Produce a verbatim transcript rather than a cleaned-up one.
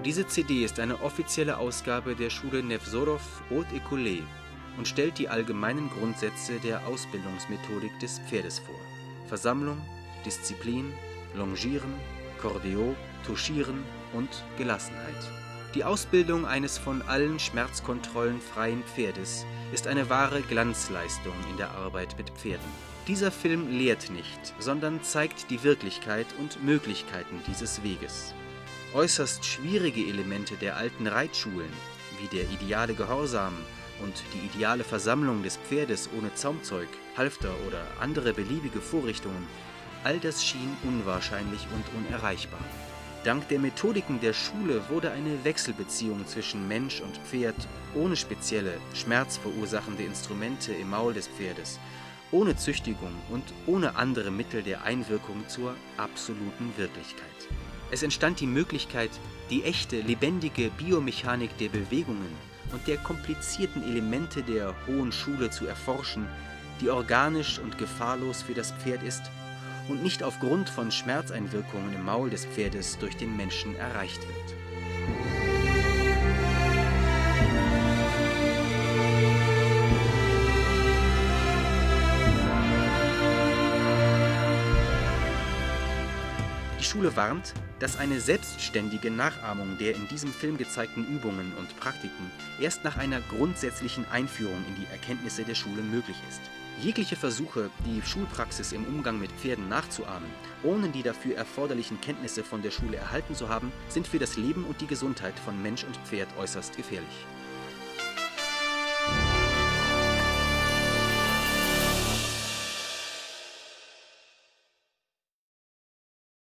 Diese C D ist eine offizielle Ausgabe der Schule Nevzorov Haute École und stellt die allgemeinen Grundsätze der Ausbildungsmethodik des Pferdes vor: Versammlung, Disziplin, Longieren, Cordeo, Touchieren und Gelassenheit. Die Ausbildung eines von allen Schmerzkontrollen freien Pferdes ist eine wahre Glanzleistung in der Arbeit mit Pferden. Dieser Film lehrt nicht, sondern zeigt die Wirklichkeit und Möglichkeiten dieses Weges. Äußerst schwierige Elemente der alten Reitschulen, wie der ideale Gehorsam und die ideale Versammlung des Pferdes ohne Zaumzeug, Halfter oder andere beliebige Vorrichtungen, all das schien unwahrscheinlich und unerreichbar. Dank der Methodiken der Schule wurde eine Wechselbeziehung zwischen Mensch und Pferd ohne spezielle, schmerzverursachende Instrumente im Maul des Pferdes, ohne Züchtigung und ohne andere Mittel der Einwirkung zur absoluten Wirklichkeit. Es entstand die Möglichkeit, die echte, lebendige Biomechanik der Bewegungen und der komplizierten Elemente der Hohen Schule zu erforschen, die organisch und gefahrlos für das Pferd ist und nicht aufgrund von Schmerzeinwirkungen im Maul des Pferdes durch den Menschen erreicht wird. Die Schule warnt, dass eine selbstständige Nachahmung der in diesem Film gezeigten Übungen und Praktiken erst nach einer grundsätzlichen Einführung in die Erkenntnisse der Schule möglich ist. Jegliche Versuche, die Schulpraxis im Umgang mit Pferden nachzuahmen, ohne die dafür erforderlichen Kenntnisse von der Schule erhalten zu haben, sind für das Leben und die Gesundheit von Mensch und Pferd äußerst gefährlich.